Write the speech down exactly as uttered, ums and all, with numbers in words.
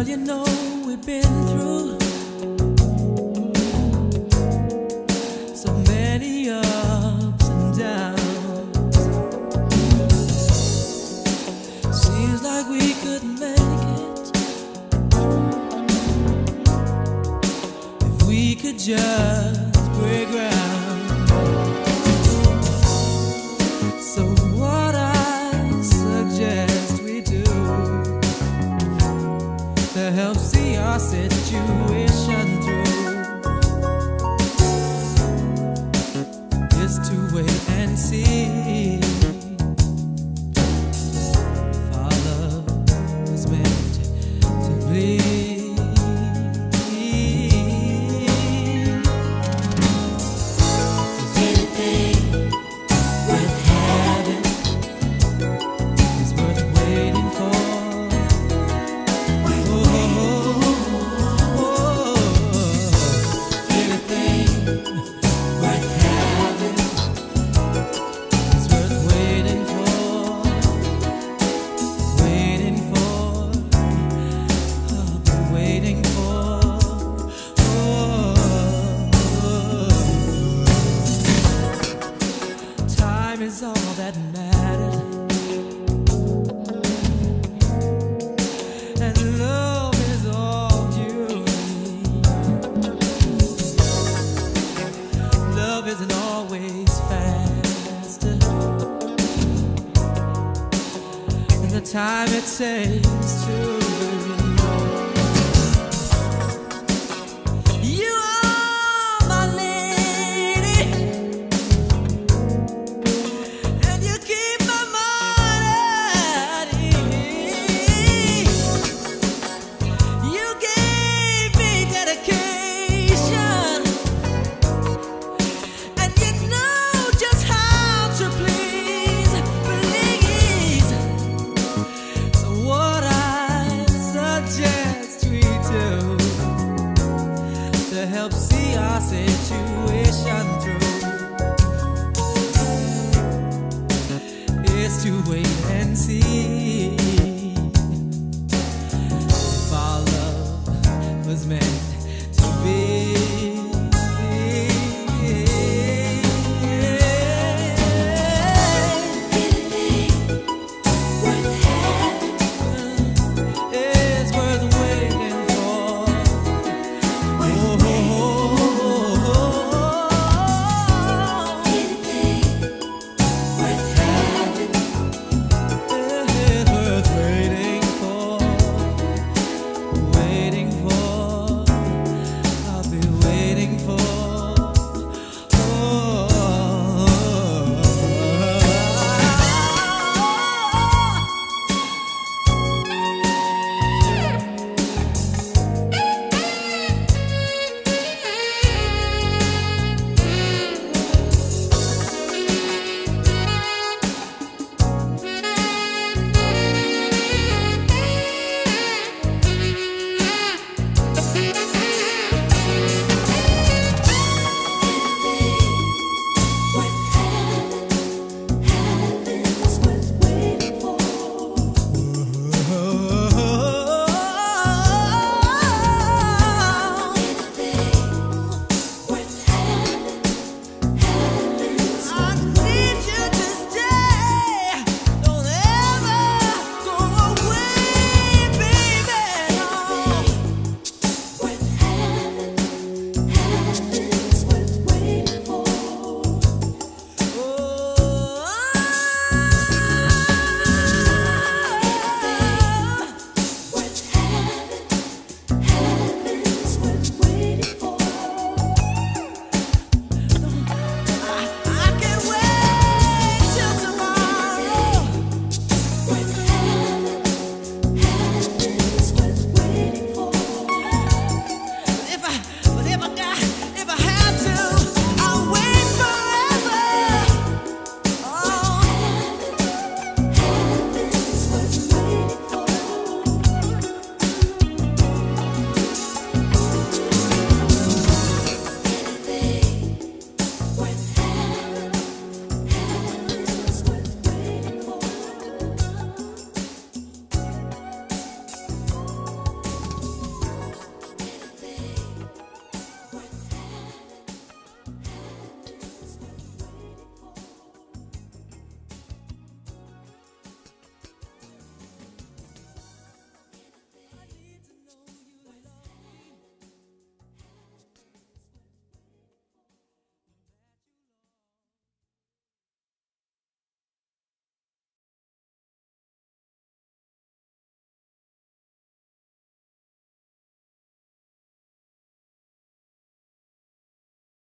Girl, you know we've been through so many ups and downs. Seems like we couldn't make it if we could just break ground. So what I suggest we do to help see our situation through is to wait and see if our love was meant to bleed. Is anything worth having is worth waiting for? Is all that matters, and love is all you need. Love isn't always faster than the time it takes to believe. You are my lady, to help see our situation through is to wait and see if our love was meant